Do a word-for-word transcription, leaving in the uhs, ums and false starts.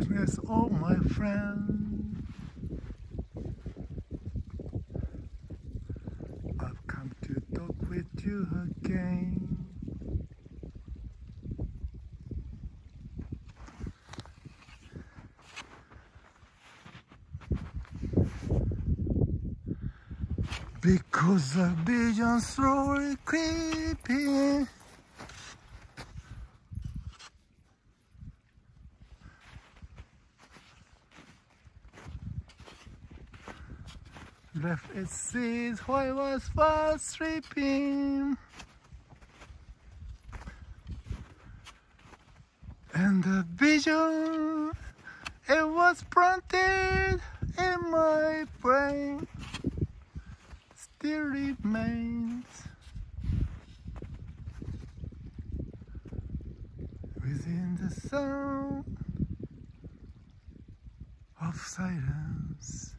darkness, oh my friend. I've come to talk with you again. Because the vision slowly creeping, left its seeds while I was fast sleeping, and the vision, it was planted in my brain, still remains within the sound of silence.